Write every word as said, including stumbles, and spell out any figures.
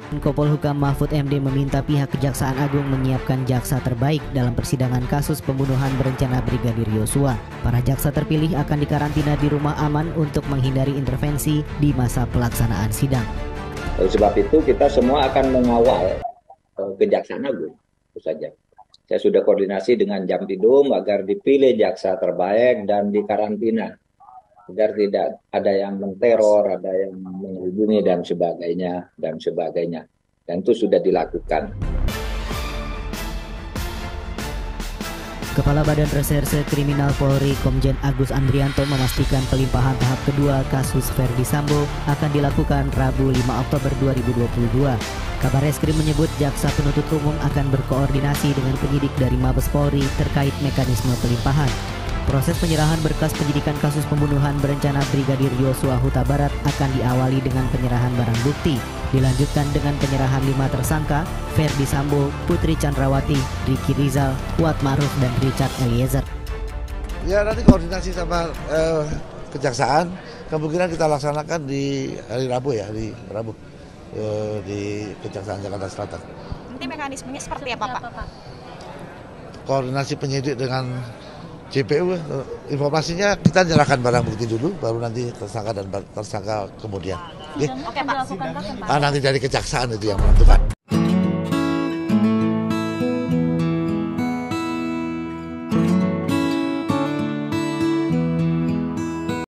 Menko Polhukam Mahfud M D meminta pihak Kejaksaan Agung menyiapkan jaksa terbaik dalam persidangan kasus pembunuhan berencana Brigadir Yosua. Para jaksa terpilih akan dikarantina di rumah aman untuk menghindari intervensi di masa pelaksanaan sidang. Oleh sebab itu kita semua akan mengawal uh, Kejaksaan Agung, itu saja. Saya sudah koordinasi dengan Jampidum agar dipilih jaksa terbaik dan dikarantina, agar tidak ada yang menteror, ada yang menghubungi dan sebagainya dan sebagainya. Dan itu sudah dilakukan. Kepala Badan Reserse Kriminal Polri Komjen Agus Andrianto memastikan pelimpahan tahap kedua kasus Ferdy Sambo akan dilakukan Rabu lima Oktober dua ribu dua puluh dua. Kabar Eskrim menyebut jaksa penuntut umum akan berkoordinasi dengan penyidik dari Mabes Polri terkait mekanisme pelimpahan. Proses penyerahan berkas penyidikan kasus pembunuhan berencana Brigadir Yosua Huta Barat akan diawali dengan penyerahan barang bukti. Dilanjutkan dengan penyerahan lima tersangka, Ferdy Sambo, Putri Chandrawati, Ricky Rizal, Kuat Ma'ruf, dan Richard Eliezer. Ya nanti koordinasi sama eh, Kejaksaan, kemungkinan kita laksanakan di hari Rabu ya, di Rabu eh, di Kejaksaan Jakarta Selatan. Nanti mekanismenya seperti apa Pak? Koordinasi penyidik dengan J P U, informasinya kita nyerahkan barang bukti dulu, baru nanti tersangka dan tersangka kemudian. Oke Pak. Ah, nanti dari Kejaksaan itu yang menentukan.